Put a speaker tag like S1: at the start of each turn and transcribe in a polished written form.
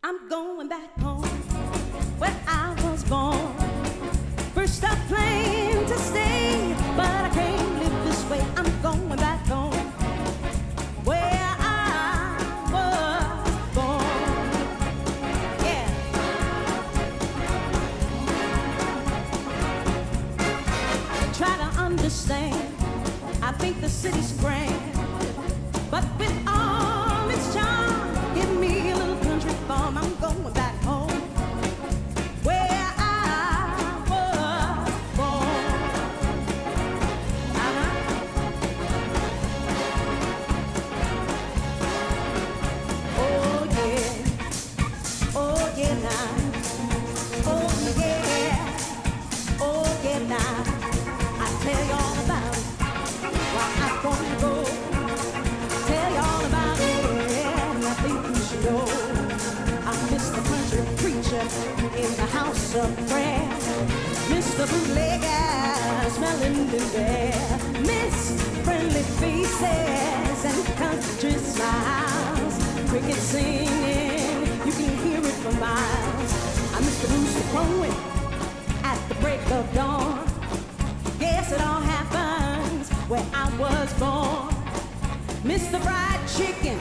S1: I'm going back home where I was born. First I planned to stay, but I can't live this way. I'm going back home where I was born. Yeah. Try to understand, I think the city's grand, but with all its charm, give me a little country farm. I'm going back home where I was born. Oh yeah, oh yeah now, oh yeah, oh yeah now. I tell you all about it, why I'm gonna go. Tell you all about it, and I think you should know. I miss the country preacher in the house of prayer. Miss the bootlegger smelling the air. Miss friendly faces and country smiles. Cricket singing, you can hear it for miles. I miss the rooster crowing at the break of dawn. Yes, it all happens where I was born. Miss the fried chicken